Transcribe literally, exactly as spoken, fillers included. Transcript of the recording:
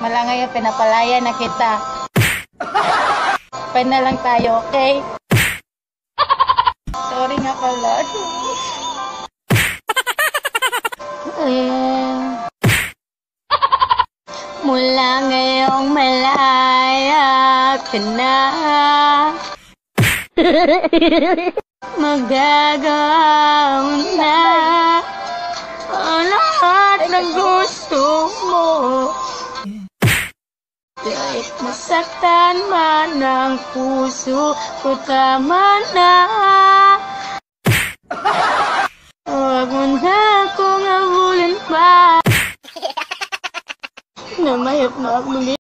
Mala ngayon, pinapalaya na kita. Pwede na lang tayo, okay? Sorry nga pala. Ayan. Mula ngayong malaya ka na. Magagawa na ang lahat ng gusto mo. Kahit masaktan man ang puso ko, tama na. Huwag mo na akong habulin pa. Namayap na ako.